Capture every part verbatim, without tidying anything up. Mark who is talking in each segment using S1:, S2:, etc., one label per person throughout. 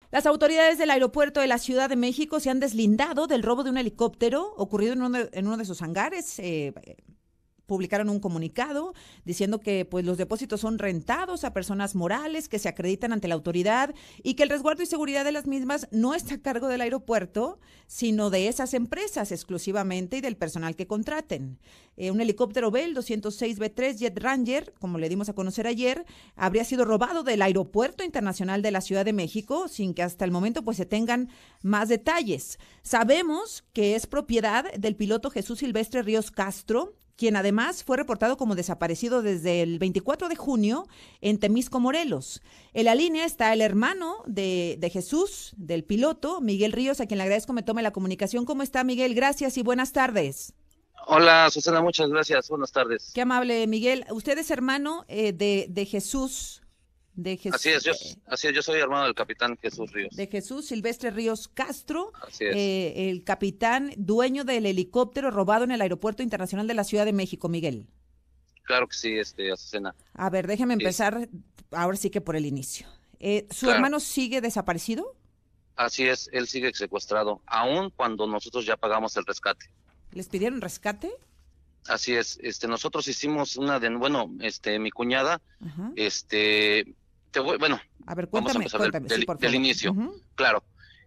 S1: Las autoridades del aeropuerto de la Ciudad de México se han deslindado del robo de un helicóptero ocurrido en uno de, en uno de sus hangares. Eh, publicaron un comunicado diciendo que pues los depósitos son rentados a personas morales que se acreditan ante la autoridad y que el resguardo y seguridad de las mismas no está a cargo del aeropuerto, sino de esas empresas exclusivamente y del personal que contraten. Eh, un helicóptero Bell doscientos seis B tres Jet Ranger, como le dimos a conocer ayer, habría sido robado del Aeropuerto Internacional de la Ciudad de México sin que hasta el momento pues se tengan más detalles. Sabemos que es propiedad del piloto Jesús Silvestre Ríos Castro, quien además fue reportado como desaparecido desde el veinticuatro de junio en Temisco, Morelos. En la línea está el hermano de, de Jesús, del piloto, Miguel Ríos, a quien le agradezco me tome la comunicación. ¿Cómo está, Miguel? Gracias y buenas tardes.
S2: Hola, Susana, muchas gracias. Buenas tardes.
S1: Qué amable, Miguel. Usted es hermano eh, de, de Jesús. De Jesús,
S2: así es, yo, así es, yo soy hermano del capitán Jesús Ríos.
S1: De Jesús Silvestre Ríos Castro,
S2: así es.
S1: Eh, el capitán dueño del helicóptero robado en el Aeropuerto Internacional de la Ciudad de México, Miguel.
S2: Claro que sí, este, Azucena.
S1: A ver, déjeme empezar, sí. Ahora sí que por el inicio. Eh, ¿Su
S2: claro.
S1: hermano sigue desaparecido?
S2: Así es, él sigue secuestrado, aun cuando nosotros ya pagamos el rescate.
S1: ¿Les pidieron rescate?
S2: Así es, este, nosotros hicimos una de, bueno, este, mi cuñada, Ajá. este... Te voy, bueno,
S1: a ver, cuéntame,
S2: vamos a empezar
S1: cuéntame,
S2: del,
S1: sí,
S2: del, del inicio. Uh-huh. Claro,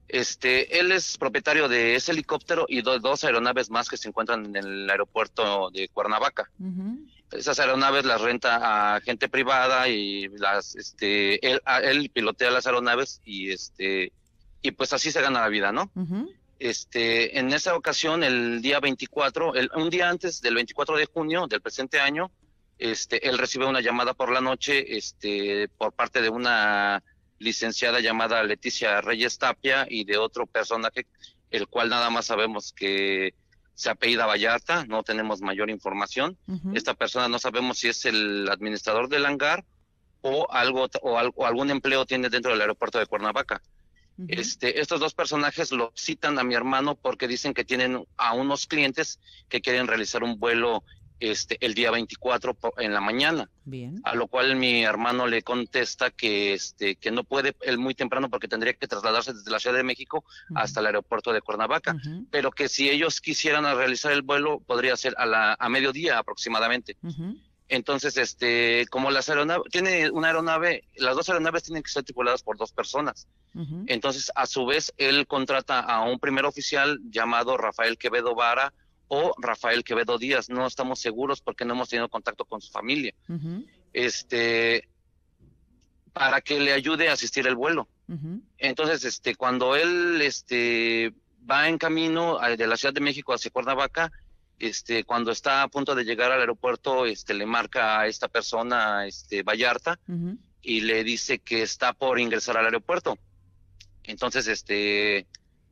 S2: este, él es propietario de ese helicóptero y do, dos aeronaves más que se encuentran en el aeropuerto de Cuernavaca. Uh-huh. Esas aeronaves las renta a gente privada y las, este, él, a, él pilotea las aeronaves y este, y pues así se gana la vida, ¿no? Uh-huh. Este, en esa ocasión, el día veinticuatro, el, un día antes del veinticuatro de junio del presente año, Este, él recibe una llamada por la noche este, por parte de una licenciada llamada Leticia Reyes Tapia y de otro personaje, el cual nada más sabemos que se apellida Vallarta, no tenemos mayor información. Uh-huh. Esta persona no sabemos si es el administrador del hangar o algo o, algo, o algún empleo tiene dentro del aeropuerto de Cuernavaca. Uh-huh. Este, estos dos personajes lo citan a mi hermano porque dicen que tienen a unos clientes que quieren realizar un vuelo Este, el día veinticuatro en la mañana.
S1: Bien.
S2: A lo cual mi hermano le contesta que este que no puede él muy temprano porque tendría que trasladarse desde la Ciudad de México uh-huh. hasta el aeropuerto de Cuernavaca, uh-huh. pero que si ellos quisieran realizar el vuelo podría ser a la a mediodía aproximadamente. Uh-huh. Entonces, este, como las aeronaves, tiene una aeronave, las dos aeronaves tienen que ser tripuladas por dos personas. Uh-huh. Entonces, a su vez, él contrata a un primer oficial llamado Rafael Quevedo Vara o Rafael Quevedo Díaz, no estamos seguros porque no hemos tenido contacto con su familia, uh-huh. este, para que le ayude a asistir el vuelo. Uh-huh. Entonces, este, cuando él este, va en camino de la Ciudad de México hacia Cuernavaca, este, cuando está a punto de llegar al aeropuerto, este, le marca a esta persona, este, Vallarta, uh-huh. y le dice que está por ingresar al aeropuerto. Entonces, este,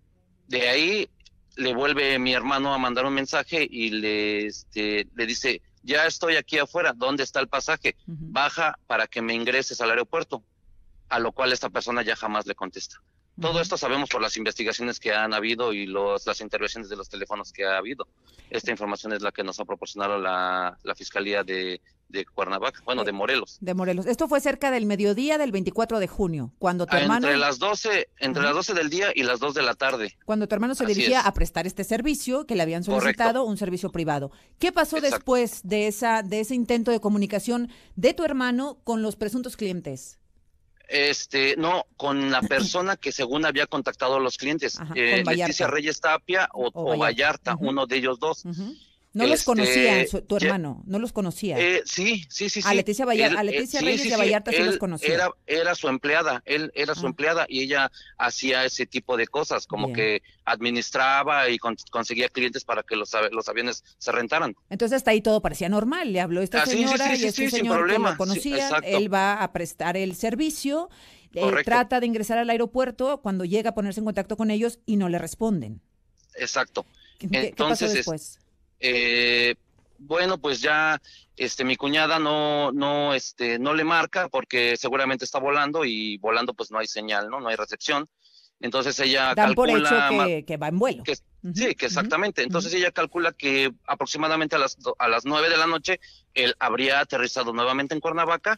S2: de ahí le vuelve mi hermano a mandar un mensaje y le, este, le dice, ya estoy aquí afuera, ¿dónde está el pasaje? Uh-huh. Baja para que me ingreses al aeropuerto, a lo cual esta persona ya jamás le contesta. Uh-huh. Todo esto sabemos por las investigaciones que han habido y los, las intervenciones de los teléfonos que ha habido. Esta información es la que nos ha proporcionado la, la Fiscalía de, de Cuernavaca, bueno, de Morelos.
S1: De Morelos. Esto fue cerca del mediodía del veinticuatro de junio, cuando tu hermano...
S2: Entre las doce, entre uh-huh. las doce del día y las dos de la tarde.
S1: Cuando tu hermano se
S2: Así
S1: dirigía
S2: es.
S1: a prestar este servicio, que le habían solicitado, correcto, un servicio privado. ¿Qué pasó Exacto. después de esa de ese intento de comunicación de tu hermano con los presuntos clientes?
S2: Este, no, con la persona que según había contactado a los clientes,
S1: Ajá,
S2: eh, Leticia Reyes Tapia o, o, o Vallarta, uh-huh. uno de ellos dos.
S1: Uh-huh. No este, los conocía su, tu hermano, no los conocía.
S2: Eh, sí, sí, sí, sí.
S1: A Leticia, Vallar, él, a Leticia eh, Reyes sí, sí, y a Vallarta sí, sí los conocía.
S2: Era, era su empleada, él era su ah. empleada y ella hacía ese tipo de cosas, como Bien. que administraba y con, conseguía clientes para que los, los aviones se rentaran.
S1: Entonces hasta ahí todo parecía normal, le habló esta
S2: ah,
S1: señora
S2: sí, sí, sí,
S1: y este
S2: sí,
S1: señor que lo conocía,
S2: sí,
S1: él va a prestar el servicio, eh, trata de ingresar al aeropuerto, cuando llega a ponerse en contacto con ellos y no le responden.
S2: Exacto.
S1: ¿Qué,
S2: Entonces,
S1: ¿qué pasó después?
S2: Eh, bueno, pues ya este mi cuñada no no este no le marca porque seguramente está volando y volando pues no hay señal, ¿no? No hay recepción. Entonces ella
S1: Dan
S2: calcula
S1: por hecho que, que va en vuelo.
S2: Que,
S1: uh-huh,
S2: sí, que exactamente.
S1: Uh-huh,
S2: Entonces
S1: uh-huh.
S2: ella calcula que aproximadamente a las a las nueve de la noche él habría aterrizado nuevamente en Cuernavaca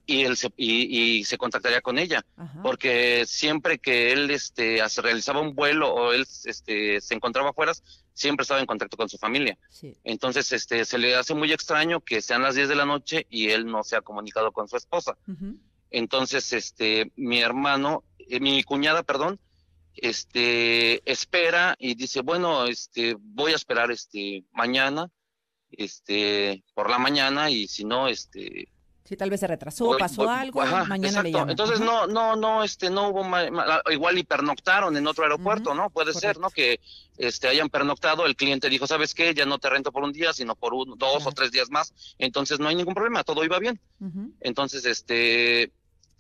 S2: y él se, y, y se contactaría con ella, Ajá. porque siempre que él este, realizaba un vuelo o él este, se encontraba afuera, siempre estaba en contacto con su familia. Sí. Entonces este, se le hace muy extraño que sean las diez de la noche y él no se ha comunicado con su esposa. Uh-huh. Entonces este, mi hermano, eh, mi cuñada, perdón, este, espera y dice, bueno, este, voy a esperar este, mañana, este, por la mañana, y si no, este...
S1: Sí, tal vez se retrasó, voy, pasó voy, algo, ajá, mañana exacto. le llamo.
S2: Entonces ajá. no, no, no, este, no hubo, ma, ma, igual y pernoctaron en otro aeropuerto, uh-huh. ¿no? Puede Correcto. ser, ¿no? Que, este, hayan pernoctado, el cliente dijo, ¿sabes qué? Ya no te rento por un día, sino por un, dos claro. o tres días más, entonces no hay ningún problema, todo iba bien. Uh-huh. Entonces, este,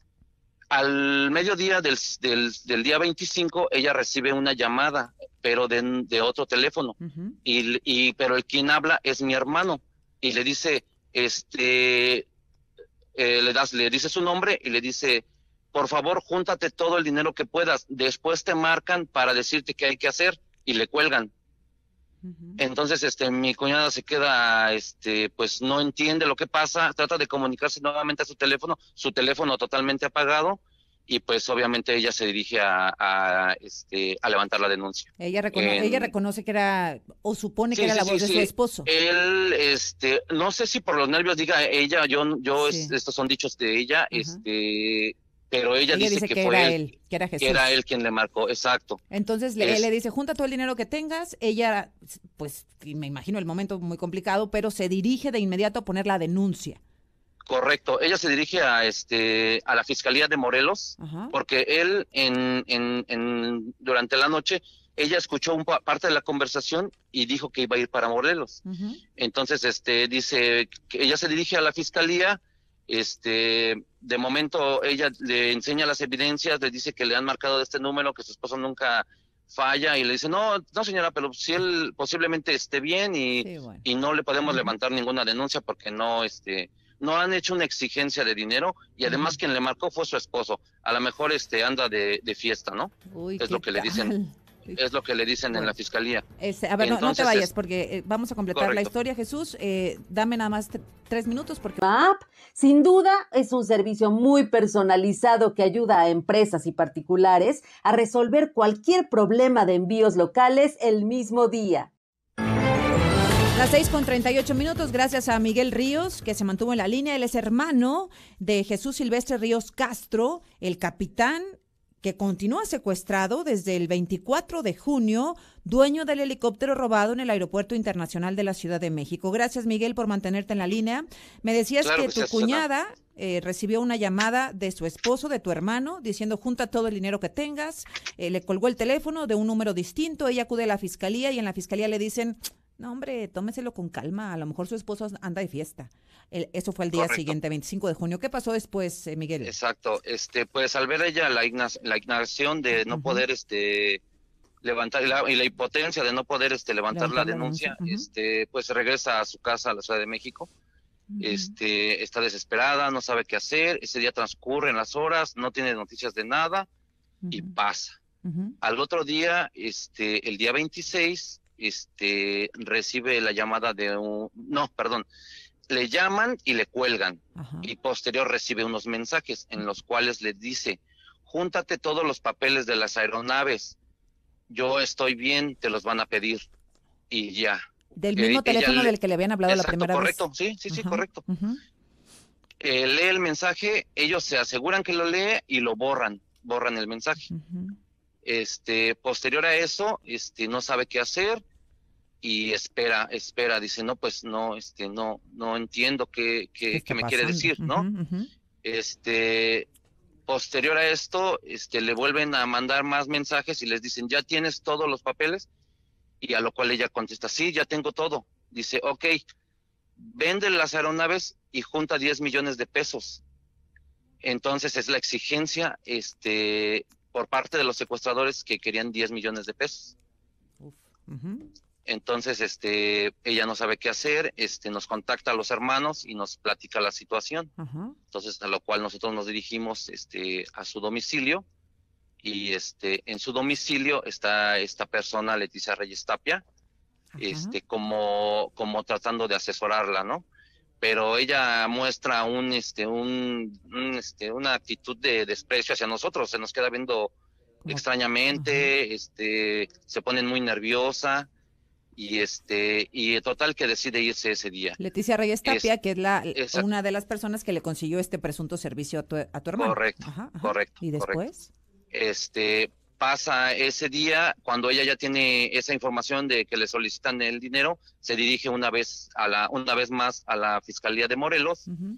S2: al mediodía del, del, del día veinticinco, ella recibe una llamada, pero de, de otro teléfono, uh-huh. y, y, pero el quien habla es mi hermano, y le dice, este... Eh, le das, le dice su nombre y le dice, por favor, júntate todo el dinero que puedas, después te marcan para decirte qué hay que hacer, y le cuelgan. Uh-huh. Entonces, este, mi cuñada se queda, este, pues no entiende lo que pasa, trata de comunicarse nuevamente a su teléfono, su teléfono totalmente apagado, y pues obviamente ella se dirige a, a este a levantar la denuncia.
S1: Ella reconoce, en... ella reconoce que era, o supone que sí, era sí, la voz sí, de sí. su esposo.
S2: Él, este, no sé si por los nervios diga ella, yo, yo sí. es, estos son dichos de ella, uh-huh. este, pero ella, ella dice, dice que, que fue
S1: era
S2: él,
S1: él, que era Jesús.
S2: Que era él quien le marcó, exacto.
S1: Entonces le, es... él le dice, junta todo el dinero que tengas, ella, pues, me imagino el momento muy complicado, pero se dirige de inmediato a poner la denuncia.
S2: Correcto, ella se dirige a este a la Fiscalía de Morelos, Ajá. porque él en, en, en durante la noche ella escuchó un pa parte de la conversación y dijo que iba a ir para Morelos. Uh-huh. Entonces este dice que ella se dirige a la Fiscalía, este de momento ella le enseña las evidencias, le dice que le han marcado de este número, que su esposo nunca falla, y le dice, no, no señora, pero si él posiblemente esté bien y, sí, bueno. y no le podemos uh-huh. levantar ninguna denuncia porque no, este... no han hecho una exigencia de dinero, y además uh-huh. quien le marcó fue su esposo. A lo mejor este anda de, de fiesta, ¿no?
S1: Uy,
S2: es lo que tal? le dicen, es lo que le dicen bueno. en la fiscalía.
S1: Este, a ver, Entonces, no, no te vayas es, porque eh, vamos a completar correcto. la historia, Jesús. Eh, dame nada más tres minutos porque.
S3: App, sin duda, es un servicio muy personalizado que ayuda a empresas y particulares a resolver cualquier problema de envíos locales el mismo día.
S1: Las seis con treinta y ocho minutos, gracias a Miguel Ríos, que se mantuvo en la línea. Él es hermano de Jesús Silvestre Ríos Castro, el capitán que continúa secuestrado desde el veinticuatro de junio, dueño del helicóptero robado en el Aeropuerto Internacional de la Ciudad de México. Gracias, Miguel, por mantenerte en la línea. Me decías claro que, que tu cuñada eh, recibió una llamada de su esposo, de tu hermano, diciendo, junta todo el dinero que tengas. Eh, le colgó el teléfono de un número distinto. Ella acude a la fiscalía y en la fiscalía le dicen... No, hombre, tómeselo con calma, a lo mejor su esposo anda de fiesta. El, eso fue el día Correcto. siguiente, veinticinco de junio. ¿Qué pasó después, eh, Miguel?
S2: Exacto, este, pues al ver ella la, igna- la ignoración de no uh-huh. poder este levantar y la, y la impotencia de no poder este levantar, levantar la denuncia, la denuncia. Uh-huh. este, pues regresa a su casa a la Ciudad de México. Uh-huh. Este, está desesperada, no sabe qué hacer. Ese día transcurren las horas, no tiene noticias de nada uh-huh. y pasa. Uh-huh. Al otro día, este, el día veintiséis, este recibe la llamada de un, no, perdón, le llaman y le cuelgan. Ajá. Y posterior recibe unos mensajes en los cuales le dice, júntate todos los papeles de las aeronaves, yo estoy bien, te los van a pedir, y ya.
S1: Del mismo eh, teléfono le, del que le habían hablado
S2: exacto,
S1: la primera
S2: correcto,
S1: vez.
S2: Sí, sí, sí,
S1: Ajá.
S2: correcto.
S1: Uh-huh.
S2: Eh, lee el mensaje, ellos se aseguran que lo lee y lo borran, borran el mensaje. Uh-huh. Este, posterior a eso, este, no sabe qué hacer y espera, espera, dice, no, pues no, este, no, no entiendo qué, qué, qué, qué me quiere decir, ¿no? Uh-huh, uh-huh. Este, posterior a esto, este, le vuelven a mandar más mensajes y les dicen, ¿ya tienes todos los papeles? Y a lo cual ella contesta, sí, ya tengo todo. Dice, ok, vende las aeronaves y junta diez millones de pesos. Entonces es la exigencia, este, por parte de los secuestradores que querían diez millones de pesos. Uf. Uh-huh. Entonces, este, ella no sabe qué hacer, este, nos contacta a los hermanos y nos platica la situación. Uh-huh. Entonces, a lo cual nosotros nos dirigimos, este, a su domicilio, y este, en su domicilio está esta persona, Leticia Reyes Tapia, uh-huh. este, como, como tratando de asesorarla, ¿no? pero ella muestra un, este, un, un este, una actitud de desprecio hacia nosotros, se nos queda viendo
S1: Como-
S2: extrañamente,
S1: Ajá.
S2: este, se ponen muy nerviosa, y este, y total que decide irse ese día.
S1: Leticia Reyes
S2: Es,
S1: Tapia, que es la
S2: esa,
S1: una de las personas que le consiguió este presunto servicio a tu, a tu hermano.
S2: correcto,
S1: Ajá, ajá.
S2: correcto,
S1: ¿Y
S2: correcto.
S1: después?
S2: Este, pasa ese día, cuando ella ya tiene esa información de que le solicitan el dinero, se dirige una vez a la, una vez más a la Fiscalía de Morelos,
S1: Ujú.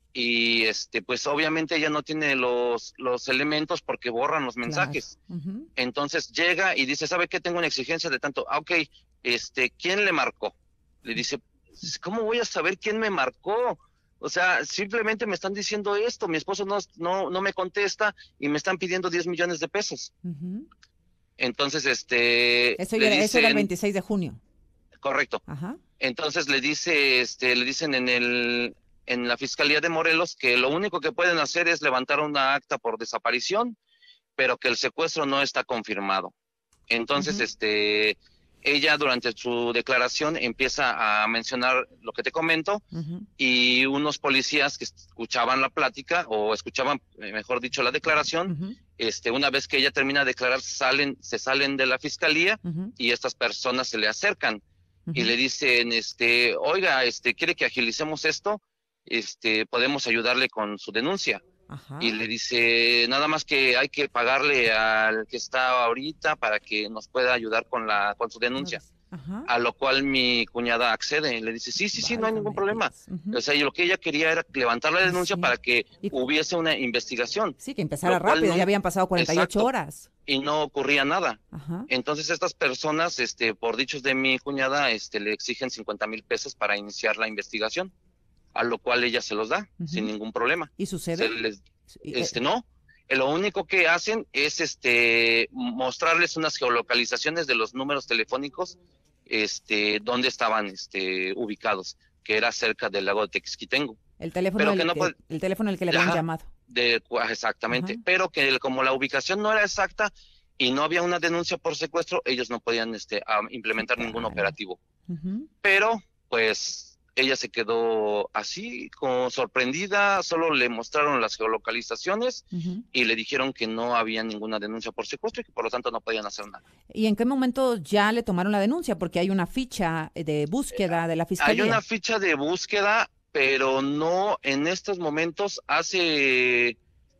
S2: y este, pues obviamente ella no tiene los, los elementos porque borran los
S1: Claro.
S2: mensajes.
S1: Ujú.
S2: Entonces llega y dice, ¿sabe qué? Tengo una exigencia de tanto. Ah, ok, este, ¿quién le marcó? Le dice, ¿cómo voy a saber quién me marcó? O sea, simplemente me están diciendo esto, mi esposo no, no, no me contesta y me están pidiendo diez millones de pesos.
S1: Ujú.
S2: Entonces, este,
S1: Eso,
S2: le
S1: ya era, eso era el
S2: dicen,
S1: veintiséis de junio.
S2: correcto.
S1: Ajá.
S2: Entonces le dice, este, le dicen en el, en la Fiscalía de Morelos que lo único que pueden hacer es levantar una acta por desaparición, pero que el secuestro no está confirmado. Entonces,
S1: Ujú.
S2: este, ella durante su declaración empieza a mencionar lo que te comento,
S1: Ujú.
S2: y unos policías que escuchaban la plática o escuchaban, eh, mejor dicho, la declaración,
S1: Ujú.
S2: este, una vez que ella termina de declarar, salen, se salen de la fiscalía
S1: Ujú.
S2: y estas personas se le acercan y
S1: Ujú.
S2: le dicen, este, oiga, este, ¿quiere que agilicemos esto? Este, podemos ayudarle con su denuncia.
S1: Ajá.
S2: Y le dice, nada más que hay que pagarle al que está ahorita para que nos pueda ayudar con la con su
S1: No
S2: denuncia.
S1: dice. Ajá.
S2: A lo cual mi cuñada accede y le dice, sí, sí, sí, no hay ningún
S1: Válgame
S2: problema.
S1: Dios. Ujú.
S2: O sea, y lo que ella quería era levantar la
S1: Y
S2: denuncia
S1: sí.
S2: para que
S1: Y-
S2: hubiese una investigación,
S1: Sí, que empezara
S2: lo cual
S1: rápido.
S2: no,
S1: Ya habían pasado cuarenta y ocho
S2: exacto,
S1: horas.
S2: y no ocurría nada.
S1: Ajá.
S2: Entonces estas personas, este, por dichos de mi cuñada, este, le exigen cincuenta mil pesos para iniciar la investigación, a lo cual ella se los da
S1: Ujú.
S2: sin ningún problema.
S1: ¿Y
S2: Se
S1: sucede?
S2: les,
S1: Y, eh,
S2: este, no, eh, lo único que hacen es este mostrarles unas geolocalizaciones de los números telefónicos, este, donde estaban este ubicados, que era cerca del lago de Tequisquitengo.
S1: el teléfono
S2: Pero que
S1: del
S2: no
S1: que,
S2: puede,
S1: el teléfono al que le habían
S2: ajá,
S1: llamado.
S2: de, exactamente,
S1: Ajá.
S2: pero que el- como la ubicación no era exacta y no había una denuncia por secuestro, ellos no podían este a,
S1: Sí,
S2: implementar ningún
S1: claro.
S2: operativo.
S1: Ujú.
S2: Pero pues ella se quedó así, como sorprendida, solo le mostraron las geolocalizaciones
S1: Ujú.
S2: y le dijeron que no había ninguna denuncia por secuestro y que por lo tanto no podían hacer nada.
S1: ¿Y en qué momento ya le tomaron la denuncia? Porque hay una ficha de búsqueda de la
S2: Hay
S1: fiscalía.
S2: una ficha de búsqueda, pero no en estos momentos. Hace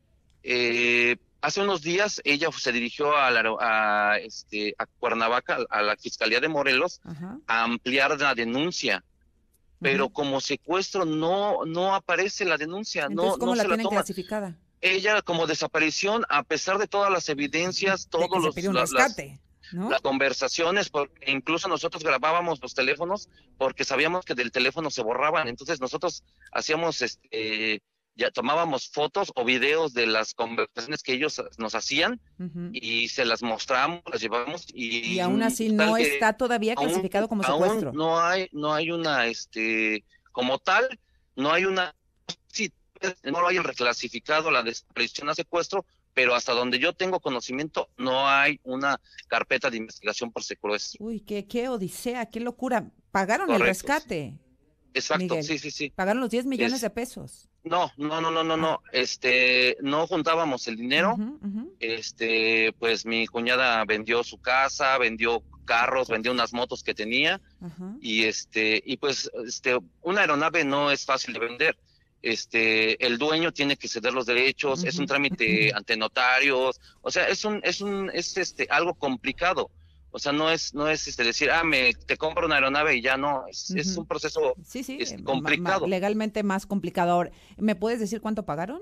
S2: eh, hace unos días ella se dirigió a, la, a, este, a Cuernavaca, a la Fiscalía de Morelos,
S1: Ajá.
S2: a ampliar la denuncia. Pero
S1: Ujú.
S2: como secuestro no no aparece la denuncia, no
S1: Entonces, ¿cómo
S2: no
S1: la
S2: se la
S1: tienen
S2: toma.
S1: clasificada?
S2: Ella como desaparición, a pesar de todas las evidencias,
S1: De
S2: todos
S1: que se
S2: los
S1: pidió un
S2: la- las
S1: rescate, ¿no?
S2: las conversaciones, porque incluso nosotros grabábamos los teléfonos porque sabíamos que del teléfono se borraban, entonces nosotros hacíamos este ya tomábamos fotos o videos de las conversaciones que ellos nos hacían
S1: Ujú.
S2: y se las mostramos, las llevamos
S1: Y
S2: y
S1: aún así
S2: tal
S1: no
S2: que
S1: está todavía
S2: aún,
S1: clasificado como
S2: aún
S1: secuestro.
S2: no hay, no hay una, este, como tal, no hay una, sí, no lo hayan reclasificado la desaparición a secuestro, pero hasta donde yo tengo conocimiento, no hay una carpeta de investigación por secuestro.
S1: Uy, qué, qué odisea, qué locura. Pagaron el
S2: Correcto.
S1: rescate,
S2: Exacto,
S1: Miguel.
S2: sí, sí, sí.
S1: Pagaron los diez millones
S2: Es-
S1: de pesos.
S2: No, no, no, no, no,
S1: Ah.
S2: no, este, no juntábamos el dinero,
S1: Ujú, ujú.
S2: este, pues mi cuñada vendió su casa, vendió carros, vendió unas motos que tenía,
S1: Ajá.
S2: y este y pues este una aeronave no es fácil de vender. Este el dueño tiene que ceder los derechos, es un
S1: Ujú.
S2: trámite ante notarios, o sea, es un es un es este algo complicado. O sea, no es no es este decir, "Ah, me te compro una aeronave" y ya no, es, es
S1: Ujú.
S2: un proceso
S1: Sí, sí,
S2: este,
S1: eh, ma- ma-
S2: complicado.
S1: legalmente más complicado. Ahora, ¿me puedes decir cuánto pagaron?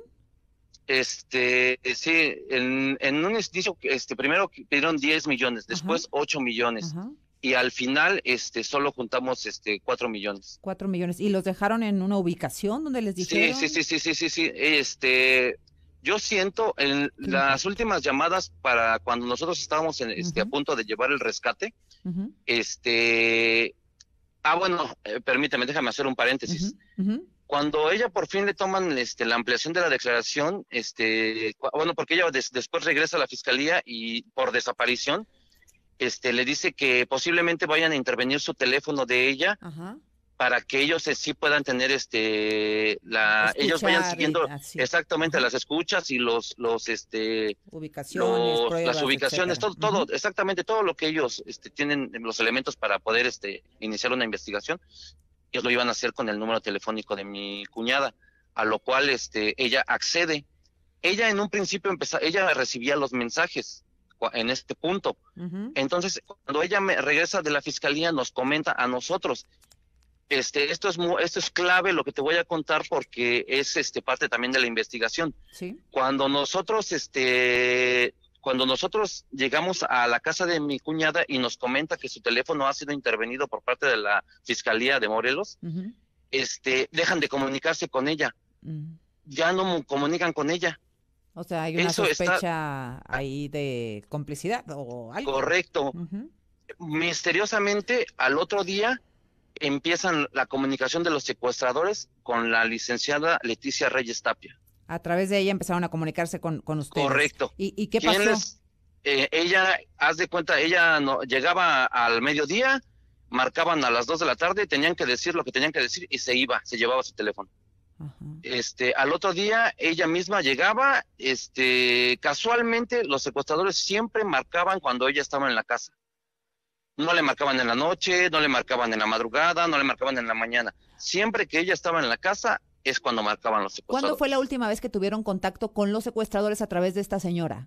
S2: Este, eh, sí, en, en un inicio, este, primero pidieron diez millones, después ocho millones,
S1: Ajá.
S2: y al final, este, solo juntamos, este, cuatro millones.
S1: Cuatro millones. ¿Y los dejaron en una ubicación donde les
S2: Sí,
S1: dijeron?
S2: sí, sí, sí, sí, sí, sí. Este, yo siento en
S1: Qué
S2: las
S1: impacto.
S2: últimas llamadas para cuando nosotros estábamos en, este, a
S1: Ujú.
S2: punto de llevar el rescate,
S1: Ujú,
S2: este, ah, bueno, eh, permíteme, déjame hacer un paréntesis.
S1: ujú, ujú.
S2: Cuando ella por fin le toman, este, la ampliación de la declaración, este, cu- bueno, porque ella des- después regresa a la fiscalía y por desaparición, este, le dice que posiblemente vayan a intervenir su teléfono de ella
S1: Ajá.
S2: para que ellos eh, sí puedan tener este la
S1: Escuchar,
S2: ellos vayan siguiendo
S1: así.
S2: exactamente
S1: Ajá.
S2: las escuchas y los los este
S1: Ubicaciones,
S2: los,
S1: pruebas,
S2: las ubicaciones,
S1: etcétera.
S2: todo,
S1: Uh-huh.
S2: todo, exactamente todo lo que ellos este, tienen los elementos para poder este iniciar una investigación. Ellos lo iban a hacer con el número telefónico de mi cuñada, a lo cual este ella accede. Ella en un principio empezó, ella recibía los mensajes en este punto.
S1: Uh-huh.
S2: Entonces, cuando ella me regresa de la fiscalía, nos comenta a nosotros. Este, esto es muy, esto es clave lo que te voy a contar porque es este parte también de la investigación.
S1: Sí.
S2: Cuando nosotros este cuando nosotros llegamos a la casa de mi cuñada y nos comenta que su teléfono ha sido intervenido por parte de la Fiscalía de Morelos, uh-huh. este dejan de comunicarse con ella. Uh-huh. Ya no comunican con ella.
S1: O sea, hay una
S2: Eso
S1: sospecha
S2: está...
S1: ahí de complicidad o algo.
S2: Correcto.
S1: Uh-huh.
S2: Misteriosamente, al otro día empiezan la comunicación de los secuestradores con la licenciada Leticia Reyes Tapia.
S1: A través de ella empezaron a comunicarse con, con ustedes.
S2: Correcto.
S1: ¿Y, y qué pasó?
S2: Les, eh, ella, haz de cuenta, ella no, llegaba al mediodía, marcaban a las dos de la tarde, tenían que decir lo que tenían que decir y se iba, se llevaba su teléfono. Ajá. Este, al otro día ella misma llegaba, este, casualmente los secuestradores siempre marcaban cuando ella estaba en la casa. No le marcaban en la noche, no le marcaban en la madrugada, no le marcaban en la mañana. Siempre que ella estaba en la casa es cuando marcaban los secuestradores.
S1: ¿Cuándo fue la última vez que tuvieron contacto con los secuestradores a través de esta señora?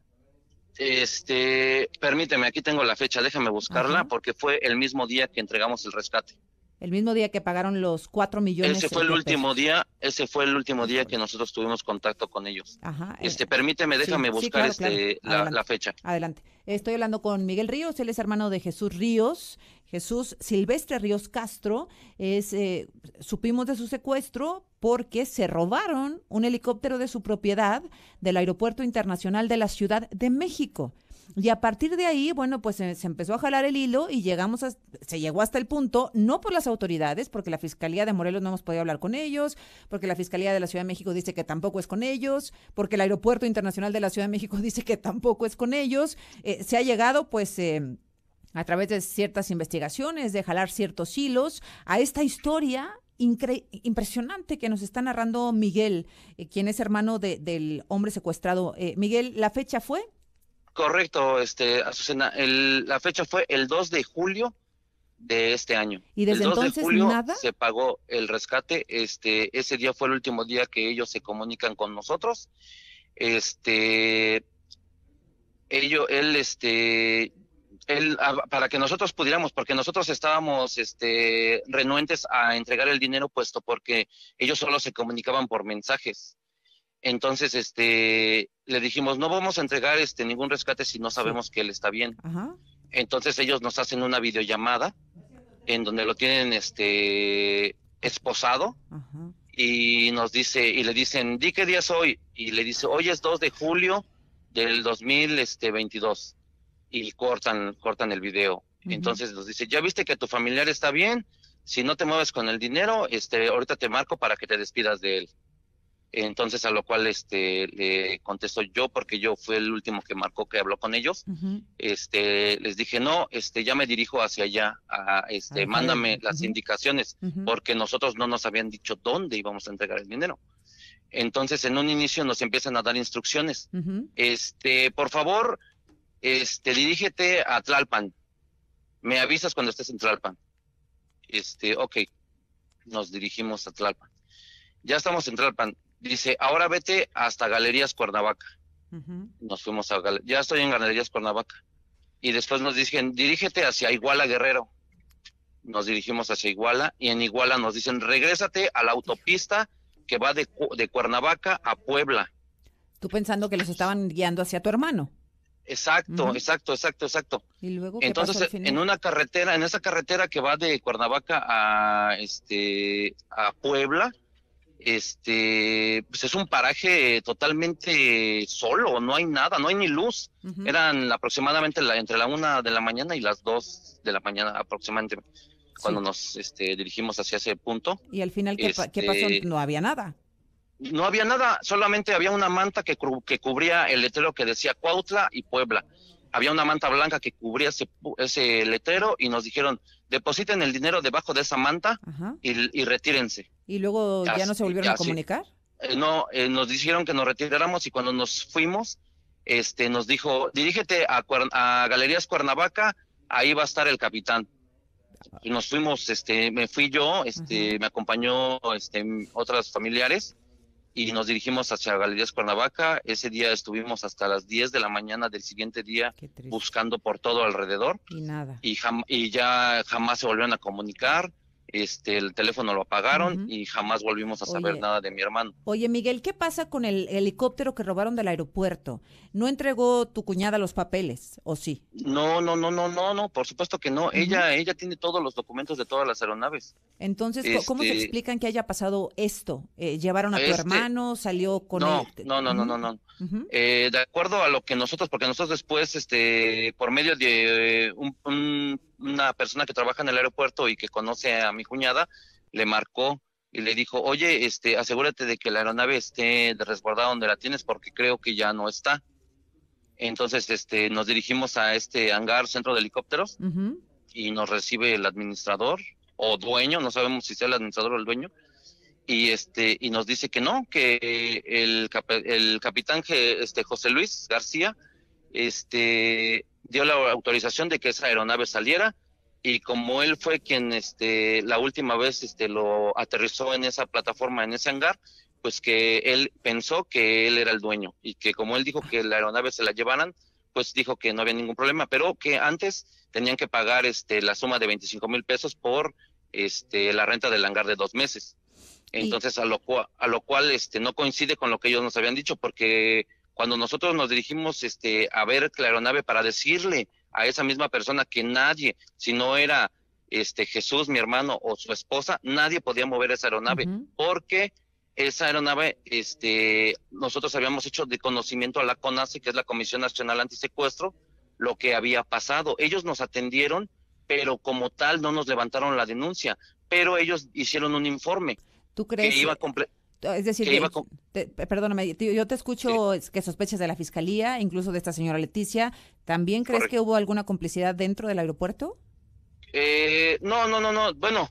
S2: Este, permíteme, aquí tengo la fecha, déjame buscarla. Ajá. Porque fue el mismo día que entregamos el rescate.
S1: El mismo día que pagaron los cuatro millones.
S2: Ese fue el
S1: de
S2: último
S1: pesos.
S2: día, ese fue el último día que nosotros tuvimos contacto con ellos.
S1: Ajá.
S2: Este, permíteme, déjame
S1: sí,
S2: buscar
S1: sí, claro,
S2: este
S1: claro.
S2: La, la fecha.
S1: Adelante. Estoy hablando con Miguel Ríos, él es hermano de Jesús Ríos. Jesús Silvestre Ríos Castro, es, eh, supimos de su secuestro porque se robaron un helicóptero de su propiedad del Aeropuerto Internacional de la Ciudad de México. Y a partir de ahí, bueno, pues se, se empezó a jalar el hilo y llegamos a, se llegó hasta el punto, no por las autoridades, porque la Fiscalía de Morelos no hemos podido hablar con ellos, porque la Fiscalía de la Ciudad de México dice que tampoco es con ellos, porque el Aeropuerto Internacional de la Ciudad de México dice que tampoco es con ellos. Eh, se ha llegado, pues... Eh, a través de ciertas investigaciones, de jalar ciertos hilos, a esta historia incre- impresionante que nos está narrando Miguel, eh, quien es hermano de, del hombre secuestrado. Eh, Miguel, ¿la fecha fue?
S2: Correcto, este, Azucena, el, la fecha fue el dos de julio de este año.
S1: ¿Y desde
S2: el dos
S1: entonces
S2: de julio
S1: nada?
S2: Se pagó el rescate, este, ese día fue el último día que ellos se comunican con nosotros. Este, ellos, él, este... Él, para que nosotros pudiéramos, porque nosotros estábamos este, renuentes a entregar el dinero, puesto porque ellos solo se comunicaban por mensajes. Entonces, este, le dijimos, no vamos a entregar este, ningún rescate si no sabemos sí. que él está bien. Ajá. Entonces ellos nos hacen una videollamada en donde lo tienen este, esposado. Ajá. Y nos dice, y le dicen, di qué día es hoy. Y le dice, hoy es dos de julio del dos mil veintidós. Y cortan cortan el video. Uh-huh. Entonces nos dice, ¿ya viste que tu familiar está bien? Si no te mueves con el dinero, este ahorita te marco para que te despidas de él. Entonces a lo cual este le contesto yo, porque yo fui el último que marcó, que habló con ellos. Uh-huh. Este les dije, no, este ya me dirijo hacia allá, a, este uh-huh. mándame las uh-huh. indicaciones, uh-huh. porque nosotros no nos habían dicho dónde íbamos a entregar el dinero. Entonces en un inicio nos empiezan a dar instrucciones. Uh-huh. Este, por favor, Este, dirígete a Tlalpan. Me avisas cuando estés en Tlalpan. Este, ok. Nos dirigimos a Tlalpan. Ya estamos en Tlalpan. Dice, ahora vete hasta Galerías Cuernavaca. Uh-huh. Nos fuimos a Galerías. Ya estoy en Galerías Cuernavaca. Y después nos dicen, dirígete hacia Iguala Guerrero. Nos dirigimos hacia Iguala. Y en Iguala nos dicen, regrésate a la autopista que va de, de Cuernavaca a Puebla.
S1: Tú pensando que los estaban guiando hacia tu hermano.
S2: Exacto, uh-huh. exacto, exacto, exacto.
S1: ¿Y luego qué
S2: Entonces,
S1: pasó al final?
S2: en una carretera, en esa carretera que va de Cuernavaca a este a Puebla, este, pues es un paraje totalmente solo, no hay nada, no hay ni luz. Uh-huh. Eran aproximadamente la, entre la una de la mañana y las dos de la mañana aproximadamente, sí. cuando nos este, dirigimos hacia ese punto.
S1: Y al final, ¿qué, este, ¿qué pasó? No había nada.
S2: No había nada, solamente había una manta que, que cubría el letrero que decía Cuautla y Puebla. había una manta blanca que cubría ese, ese letrero y nos dijeron, depositen el dinero debajo de esa manta y, y retírense.
S1: ¿Y luego ya, ya no se volvieron
S2: ya,
S1: a comunicar?
S2: Eh, no, eh, nos dijeron que nos retiráramos y cuando nos fuimos, este, nos dijo, dirígete a, a Galerías Cuernavaca, ahí va a estar el capitán. Y nos fuimos, este, me fui yo, este, uh-huh. me acompañó, este, otras familiares y nos dirigimos hacia Galerías Cuernavaca. Ese día estuvimos hasta las diez de la mañana del siguiente día buscando por todo alrededor.
S1: Y nada.
S2: Y, jam y ya jamás se volvieron a comunicar. Este, el teléfono lo apagaron uh-huh. y jamás volvimos a saber Oye. nada de mi hermano.
S1: Oye, Miguel, ¿qué pasa con el helicóptero que robaron del aeropuerto? ¿No entregó tu cuñada los papeles, o sí?
S2: No, no, no, no, no, no, por supuesto que no. Uh-huh. Ella, ella tiene todos los documentos de todas las aeronaves.
S1: Entonces, este... ¿cómo se explican que haya pasado esto? Eh, ¿Llevaron a tu este... hermano? ¿Salió con
S2: no,
S1: él?
S2: No, no, no, no, no. Uh-huh. eh, de acuerdo a lo que nosotros, porque nosotros después, este, por medio de un, un, una persona que trabaja en el aeropuerto y que conoce a mi cuñada, le marcó y le dijo, oye, este, asegúrate de que la aeronave esté resguardada donde la tienes porque creo que ya no está. Entonces, este, nos dirigimos a este hangar centro de helicópteros uh-huh. y nos recibe el administrador o dueño, no sabemos si sea el administrador o el dueño, y este, y nos dice que no, que el, cap el capitán este, José Luis García, este, dio la autorización de que esa aeronave saliera. Y como él fue quien este, la última vez este, lo aterrizó en esa plataforma, en ese hangar, pues que él pensó que él era el dueño y que como él dijo que la aeronave se la llevaran, pues dijo que no había ningún problema, pero que antes tenían que pagar este, la suma de veinticinco mil pesos por este, la renta del hangar de dos meses. Entonces, a lo cual, a lo cual este, no coincide con lo que ellos nos habían dicho, porque cuando nosotros nos dirigimos este, a ver la aeronave para decirle a esa misma persona que nadie, si no era este Jesús, mi hermano, o su esposa, nadie podía mover esa aeronave, uh-huh. porque esa aeronave, este, nosotros habíamos hecho de conocimiento a la CONACE, que es la Comisión Nacional Antisecuestro, lo que había pasado. Ellos nos atendieron, pero como tal no nos levantaron la denuncia, pero ellos hicieron un informe.
S1: ¿Tú crees?
S2: Que iba a comple-
S1: Es decir,
S2: que
S1: que, te, perdóname, yo te escucho sí. que sospechas de la Fiscalía, incluso de esta señora Leticia. ¿También crees Correcto. que hubo alguna complicidad dentro del aeropuerto?
S2: Eh, no, no, no, no. Bueno,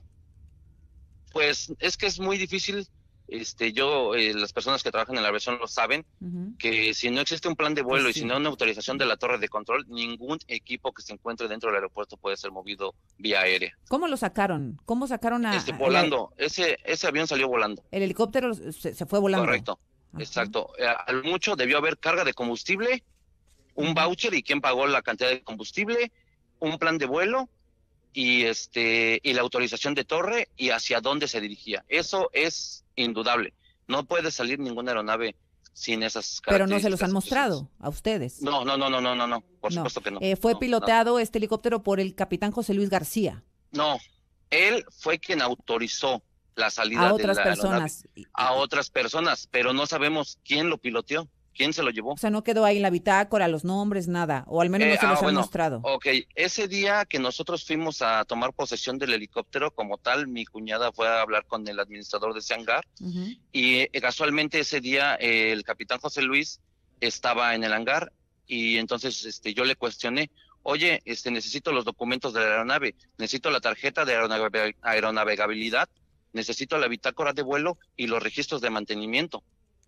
S2: pues es que es muy difícil. Este, yo, eh, las personas que trabajan en la aviación lo saben, uh-huh. que si no existe un plan de vuelo sí. y si no hay una autorización de la torre de control, ningún equipo que se encuentre dentro del aeropuerto puede ser movido vía aérea.
S1: ¿Cómo lo sacaron? ¿Cómo sacaron a...?
S2: Este, volando. A la... ese, ese avión salió volando.
S1: ¿El helicóptero se, se fue volando?
S2: Correcto, uh-huh. exacto. Eh, al mucho debió haber carga de combustible, un uh-huh. voucher y quién pagó la cantidad de combustible, un plan de vuelo y, este, y la autorización de torre y hacia dónde se dirigía. Eso es indudable. No puede salir ninguna aeronave sin esas características.
S1: Pero no se los han mostrado a ustedes.
S2: No, no, no, no, no, no, no. Por no. supuesto que no.
S1: Eh, fue
S2: no,
S1: pilotado
S2: no.
S1: este helicóptero por el capitán José Luis García.
S2: No, él fue quien autorizó la salida
S1: a otras
S2: de la
S1: personas.
S2: A otras personas, pero no sabemos quién lo piloteó. ¿Quién se lo llevó?
S1: O sea, no quedó ahí en la bitácora, los nombres, nada, o al menos eh, no se los ah, han bueno, mostrado.
S2: Ok, ese día que nosotros fuimos a tomar posesión del helicóptero como tal, mi cuñada fue a hablar con el administrador de ese hangar uh-huh. y eh, casualmente ese día eh, el capitán José Luis estaba en el hangar y entonces este, yo le cuestioné, oye, este, necesito los documentos de la aeronave, necesito la tarjeta de aeronave- aeronavegabilidad, necesito la bitácora de vuelo y los registros de mantenimiento.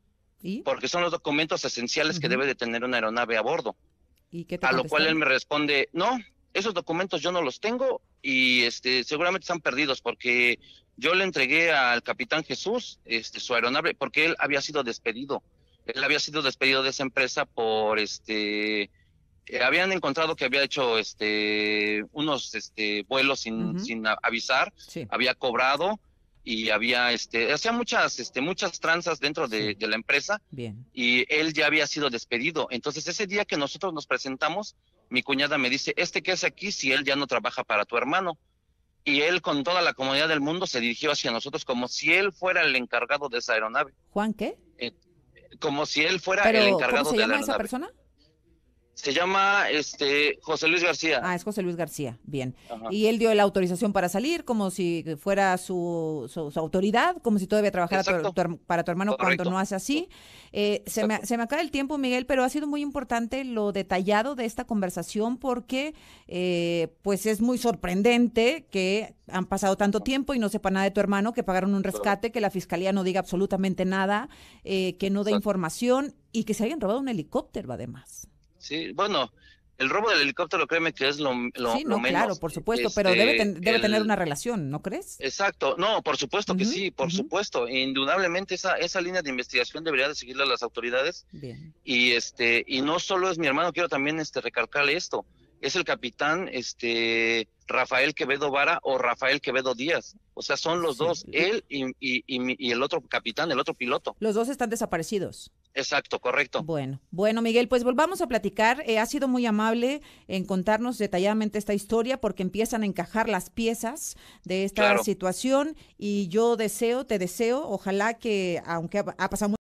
S2: ¿Y? Porque son los documentos esenciales uh-huh. que debe de tener una aeronave a bordo.
S1: ¿Y qué te
S2: a
S1: contestó?
S2: lo cual él me responde, no, esos documentos yo no los tengo y este seguramente están perdidos porque yo le entregué al capitán Jesús este su aeronave porque él había sido despedido. Él había sido despedido de esa empresa por este eh, habían encontrado que había hecho este unos este vuelos sin uh-huh. sin avisar, sí. había cobrado y había, este, hacía muchas, este, muchas tranzas dentro de, sí. de la empresa.
S1: Bien.
S2: Y él ya había sido despedido. Entonces, ese día que nosotros nos presentamos, mi cuñada me dice, ¿este qué hace aquí si él ya no trabaja para tu hermano? Y él, con toda la comodidad del mundo, se dirigió hacia nosotros como si él fuera el encargado de esa aeronave.
S1: ¿Juan qué?
S2: Eh, como si él fuera
S1: ¿Pero
S2: el encargado
S1: cómo se
S2: de
S1: llama
S2: la
S1: esa
S2: aeronave.
S1: persona?
S2: Se llama este José Luis García.
S1: Ah, es José Luis García, bien.
S2: Ajá.
S1: Y él dio la autorización para salir, como si fuera su, su, su autoridad, como si todavía trabajara tu, tu, para tu hermano. Correcto. Cuando no hace así. Eh, se, me, se me acaba el tiempo, Miguel, pero ha sido muy importante lo detallado de esta conversación porque eh, pues es muy sorprendente que han pasado tanto tiempo y no sepa nada de tu hermano, que pagaron un rescate, que la fiscalía no diga absolutamente nada, eh, que no dé información y que se hayan robado un helicóptero además.
S2: Sí, bueno, el robo del helicóptero, créeme que es lo, lo,
S1: sí, no,
S2: lo menos.
S1: Claro, por supuesto,
S2: este,
S1: pero debe, ten, debe
S2: el,
S1: tener una relación, ¿no crees?
S2: Exacto, no, por supuesto
S1: uh-huh,
S2: que sí, por uh-huh. supuesto, indudablemente esa esa línea de investigación debería de seguirla las autoridades.
S1: Bien.
S2: Y este y no solo es mi hermano, quiero también este recalcarle esto, es el capitán este Rafael Quevedo Vara o Rafael Quevedo Díaz, o sea, son los sí. dos, él y, y, y, y el otro capitán, el otro piloto.
S1: Los dos están desaparecidos.
S2: Exacto, correcto.
S1: Bueno, bueno, Miguel, pues volvamos a platicar. Eh, ha sido muy amable en contarnos detalladamente esta historia porque empiezan a encajar las piezas de esta claro. situación y yo deseo, te deseo, ojalá que, aunque ha, ha pasado